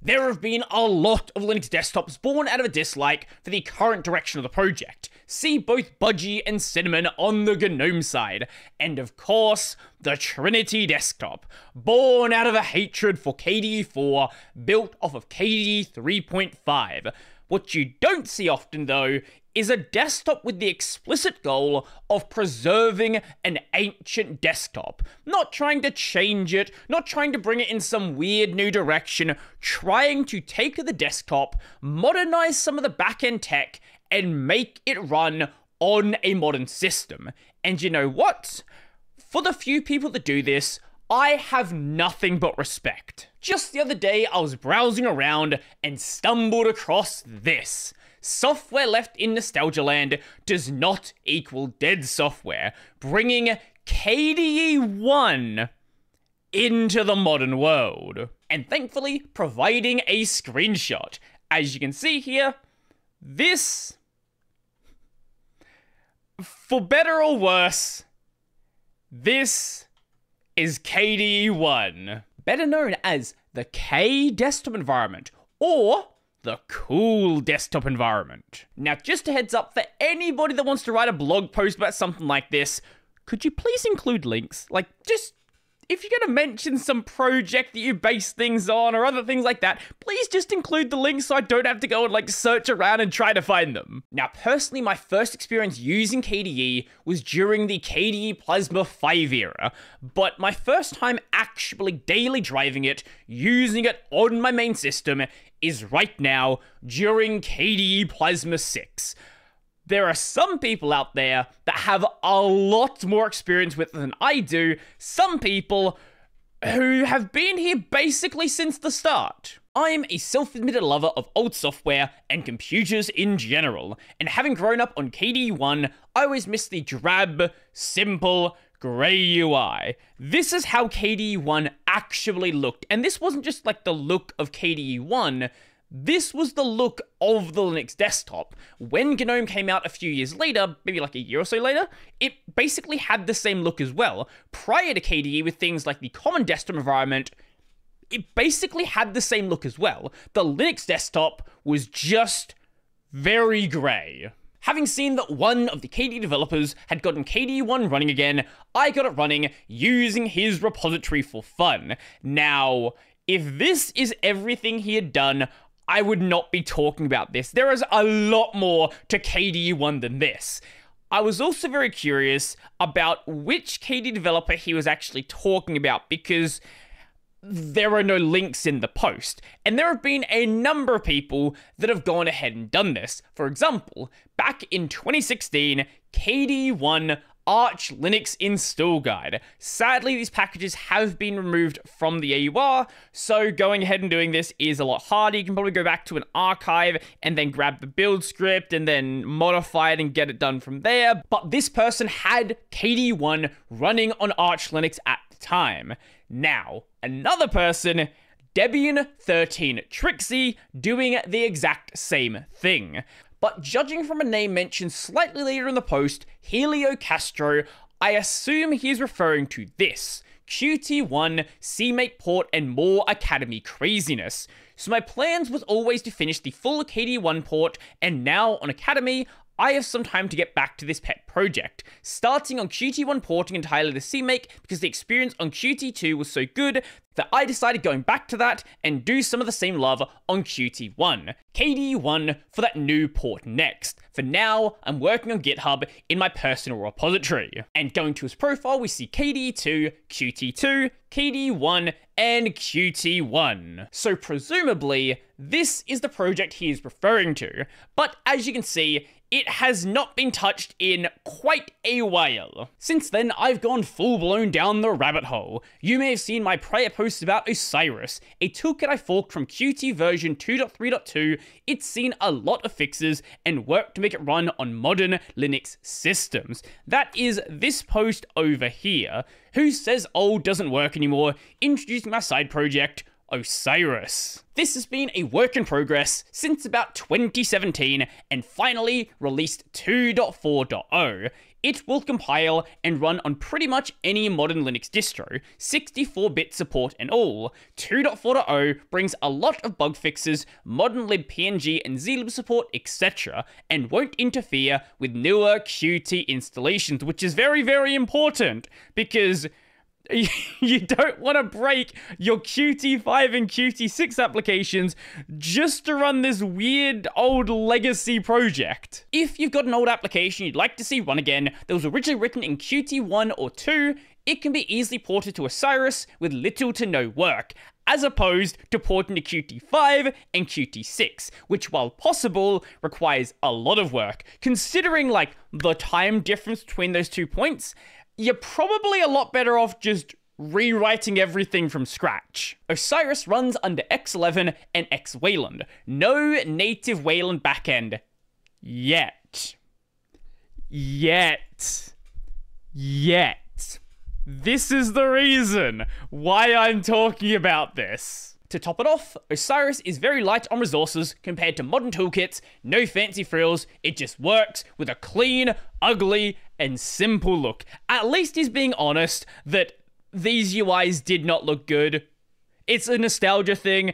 There have been a lot of Linux desktops born out of a dislike for the current direction of the project. See both Budgie and Cinnamon on the GNOME side, and of course, the Trinity desktop, born out of a hatred for KDE 4, built off of KDE 3.5. What you don't see often, though, is a desktop with the explicit goal of preserving an ancient desktop. Not trying to change it, not trying to bring it in some weird new direction, trying to take the desktop, modernize some of the back-end tech, and make it run on a modern system. And you know what? For the few people that do this, I have nothing but respect. Just the other day, I was browsing around and stumbled across this. Software left in Nostalgia Land does not equal dead software, bringing KDE 1 into the modern world. And thankfully, providing a screenshot. As you can see here, this, for better or worse, this is KDE 1, better known as the K desktop environment, or the cool desktop environment. Now, just a heads up for anybody that wants to write a blog post about something like this, could you please include links? Like, just, if you're gonna mention some project that you base things on or other things like that, please just include the links so I don't have to go and like search around and try to find them. Now, personally, my first experience using KDE was during the KDE Plasma 5 era, but my first time actually daily driving it, using it on my main system, is right now during KDE Plasma 6. There are some people out there that have a lot more experience with it than I do, some people who have been here basically since the start. I'm a self-admitted lover of old software and computers in general, and having grown up on KDE 1, I always miss the drab, simple, grey UI. This is how KDE 1 actually looked, and this wasn't just like the look of KDE 1, this was the look of the Linux desktop. When GNOME came out a few years later, maybe like a year or so later, it basically had the same look as well. Prior to KDE, with things like the common desktop environment, it basically had the same look as well. The Linux desktop was just very grey. Having seen that one of the KDE developers had gotten KDE 1 running again, I got it running using his repository for fun. Now, if this is everything he had done, I would not be talking about this. There is a lot more to KDE 1 than this. I was also very curious about which KDE developer he was actually talking about, because there are no links in the post, and there have been a number of people that have gone ahead and done this. For example, back in 2016, KDE 1 Arch Linux install guide. Sadly, these packages have been removed from the AUR, so going ahead and doing this is a lot harder. You can probably go back to an archive and then grab the build script and then modify it and get it done from there. But this person had KDE 1 running on Arch Linux at the time. Now, another person, Debian13 Trixie, doing the exact same thing. But judging from a name mentioned slightly later in the post, Helio Castro, I assume he's referring to this, Qt1, CMake port, and more Academy craziness. So my plans was always to finish the full KDE 1 port, and now on Academy, I have some time to get back to this pet project, starting on Qt1 porting entirely to CMake because the experience on Qt2 was so good that I decided going back to that and do some of the same love on Qt1. KDE 1 for that new port next. For now, I'm working on GitHub in my personal repository. And going to his profile, we see KDE 2, Qt2, KDE 1, and Qt1. So presumably, this is the project he is referring to. But as you can see, it has not been touched in quite a while. Since then, I've gone full-blown down the rabbit hole. You may have seen my prior posts about Osiris, a toolkit I forked from Qt version 2.3.2. It's seen a lot of fixes and work to make it run on modern Linux systems. That is this post over here. Who says old doesn't work anymore? Introducing my side project, Osiris. This has been a work in progress since about 2017 and finally released 2.4.0. It will compile and run on pretty much any modern Linux distro, 64-bit support and all. 2.4.0 brings a lot of bug fixes, modern libpng and zlib support, etc., and won't interfere with newer Qt installations, which is very, very important, because you don't want to break your Qt5 and Qt6 applications just to run this weird old legacy project. If you've got an old application you'd like to see run again that was originally written in Qt1 or 2, it can be easily ported to Osiris with little to no work, as opposed to porting to Qt5 and Qt6, which, while possible, requires a lot of work. Considering, like, the time difference between those 2 points, you're probably a lot better off just rewriting everything from scratch. Osiris runs under X11 and X-Wayland. No native Wayland backend. Yet. This is the reason why I'm talking about this. To top it off, Osiris is very light on resources compared to modern toolkits, no fancy frills, it just works with a clean, ugly, and simple look. At least he's being honest that these UIs did not look good. It's a nostalgia thing,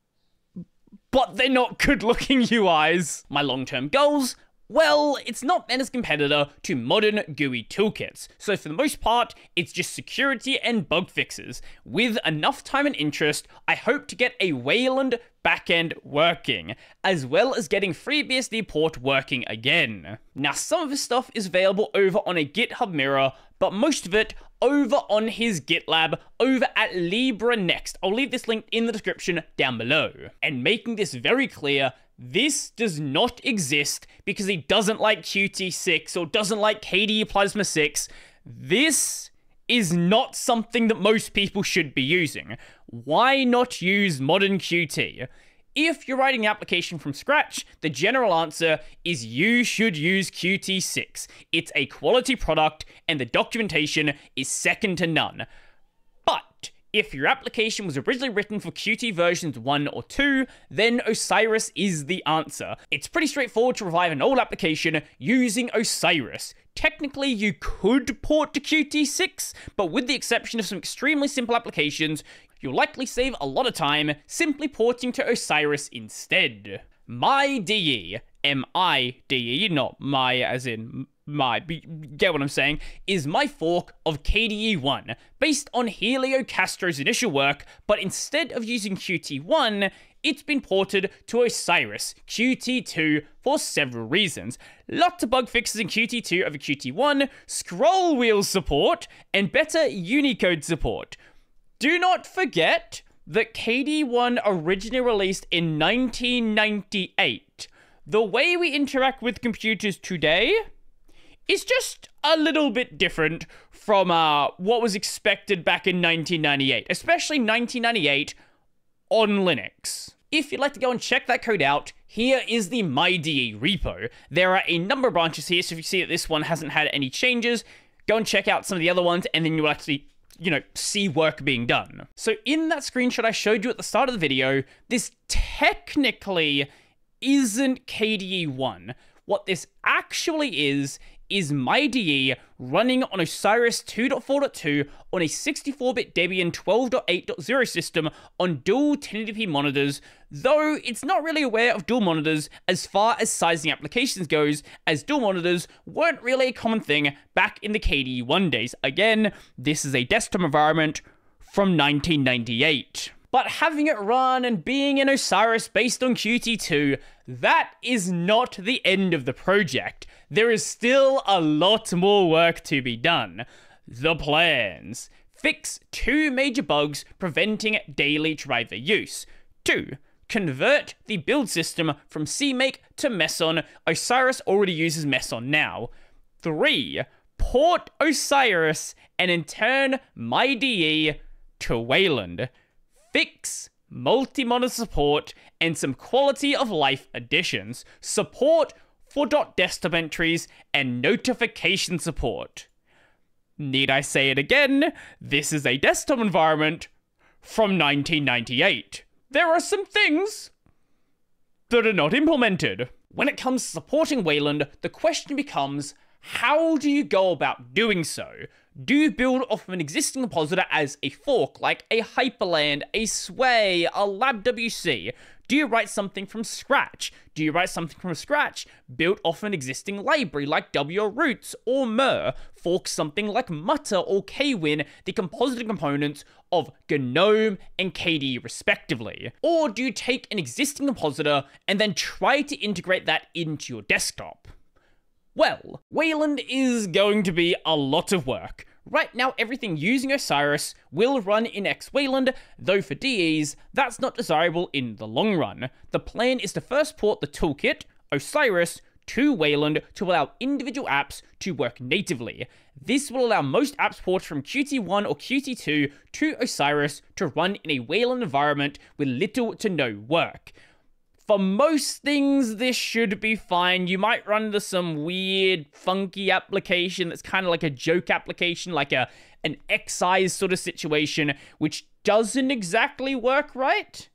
but they're not good-looking UIs. My long-term goals? Well, it's not meant as competitor to modern GUI toolkits, so for the most part, it's just security and bug fixes. With enough time and interest, I hope to get a Wayland backend working, as well as getting FreeBSD port working again. Now, some of his stuff is available over on a GitHub mirror, but most of it over on his GitLab over at LibreNext. I'll leave this link in the description down below. And making this very clear, this does not exist because he doesn't like Qt6 or doesn't like KDE Plasma 6. This is not something that most people should be using. Why not use modern Qt? If you're writing an application from scratch, the general answer is you should use Qt6. It's a quality product and the documentation is second to none. But if your application was originally written for Qt versions 1 or 2, then Osiris is the answer. It's pretty straightforward to revive an old application using Osiris. Technically, you could port to Qt6, but with the exception of some extremely simple applications, you'll likely save a lot of time simply porting to Osiris instead. MyDE, M-I-D-E, not my as in my, get what I'm saying, is my fork of KDE 1, based on Helio Castro's initial work, but instead of using Qt1, it's been ported to Osiris, Qt2, for several reasons. Lots of bug fixes in Qt2 over Qt1, scroll wheel support, and better Unicode support. Do not forget that KDE 1 originally released in 1998. The way we interact with computers today is just a little bit different from what was expected back in 1998, especially 1998 on Linux. If you'd like to go and check that code out, here is the MyDE repo. There are a number of branches here, so if you see that this one hasn't had any changes, go and check out some of the other ones, and then you'll actually, see work being done. So in that screenshot I showed you at the start of the video, this technically isn't KDE 1. What this actually is MyDE running on Osiris 2.4.2 on a 64-bit Debian 12.8.0 system on dual 1080p monitors, though it's not really aware of dual monitors as far as sizing applications goes, as dual monitors weren't really a common thing back in the KDE 1 days. Again, this is a desktop environment from 1998. But having it run and being in Osiris based on Qt2, that is not the end of the project. There is still a lot more work to be done. The plans. Fix 2 major bugs preventing daily driver use. 2. Convert the build system from CMake to Meson. Osiris already uses Meson now. 3. Port Osiris and in turn MyDE to Wayland. Fix multi-monitor support and some quality of life additions. Support for .desktop entries and notification support. Need I say it again? This is a desktop environment from 1998. There are some things that are not implemented. When it comes to supporting Wayland, the question becomes, How do you go about doing so? Do you build off of an existing compositor as a fork, like a Hyperland, a Sway, a LabWC? Do you write something from scratch? Do you write something from scratch built off an existing library like WRoots or Mer? Fork something like Mutter or Kwin, the compositor components of GNOME and KDE respectively? Or do you take an existing compositor and then try to integrate that into your desktop? Well, Wayland is going to be a lot of work. Right now, everything using Osiris will run in xWayland, though for DEs, that's not desirable in the long run. The plan is to first port the toolkit, Osiris, to Wayland to allow individual apps to work natively. This will allow most apps ported from Qt1 or Qt2 to Osiris to run in a Wayland environment with little to no work. For most things, this should be fine. You might run into some weird, funky application that's kind of like a joke application, like an excise sort of situation, which doesn't exactly work right.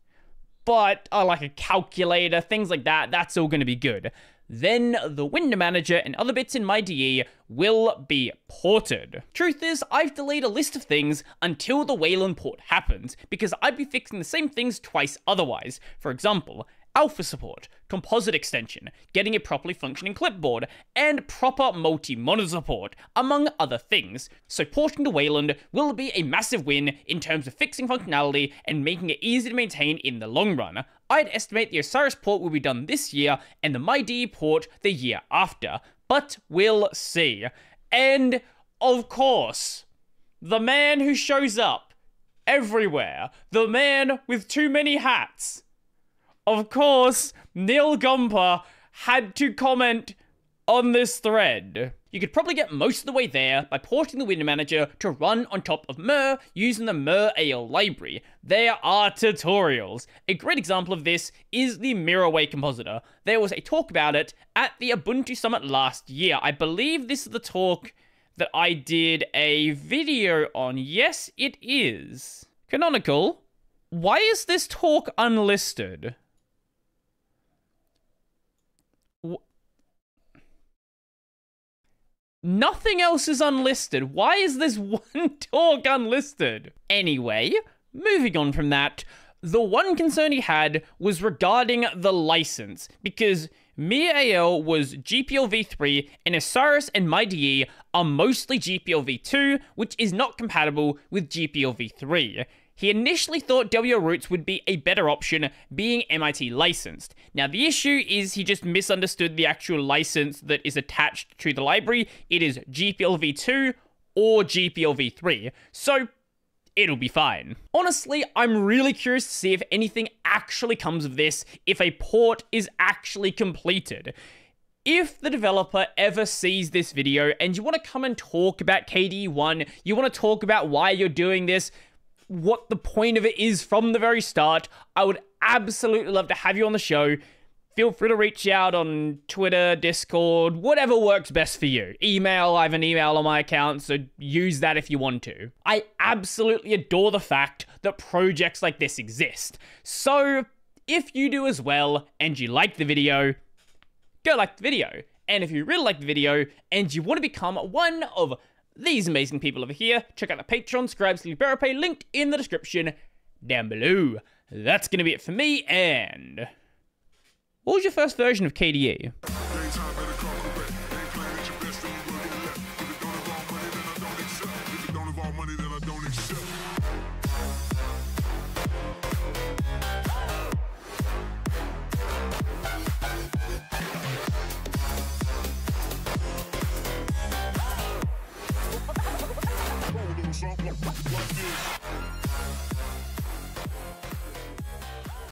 But like a calculator, things like that, that's all going to be good. Then the window manager and other bits in my DE will be ported. Truth is, I've delayed a list of things until the Wayland port happens, because I'd be fixing the same things twice otherwise. For example, alpha support, composite extension, getting a properly functioning clipboard, and proper multi-monitor support, among other things. So porting to Wayland will be a massive win in terms of fixing functionality and making it easy to maintain in the long run. I'd estimate the Osiris port will be done this year and the MyDE port the year after, but we'll see. And, of course, the man who shows up everywhere, the man with too many hats. Of course, Neil Gumper had to comment on this thread. You could probably get most of the way there by porting the window manager to run on top of Mer using the Mer.al library. There are tutorials. A great example of this is the Mirrorway compositor. There was a talk about it at the Ubuntu Summit last year. I believe this is the talk that I did a video on. Yes, it is. Canonical, why is this talk unlisted? Nothing else is unlisted. Why is this one talk unlisted? Anyway, moving on from that, the one concern he had was regarding the license, because Mir.al was GPL v3 and Osiris and MyDE are mostly GPL v2, which is not compatible with GPL v3. He initially thought WRoots would be a better option, being MIT licensed. Now, the issue is he just misunderstood the actual license that is attached to the library. It is GPL v2 or GPL v3, so it'll be fine. Honestly, I'm really curious to see if anything actually comes of this, if a port is actually completed. If the developer ever sees this video and you want to come and talk about KDE 1, you want to talk about why you're doing this, what the point of it is from the very start, I would absolutely love to have you on the show. Feel free to reach out on Twitter, Discord, whatever works best for you. Email, I have an email on my account, so use that if you want to. I absolutely adore the fact that projects like this exist. So, if you do as well, and you like the video, go like the video. And if you really like the video, and you want to become one of these amazing people over here, check out the Patreon, Scribes, Liberapay, linked in the description down below. That's going to be it for me, and what was your first version of KDE? Like this.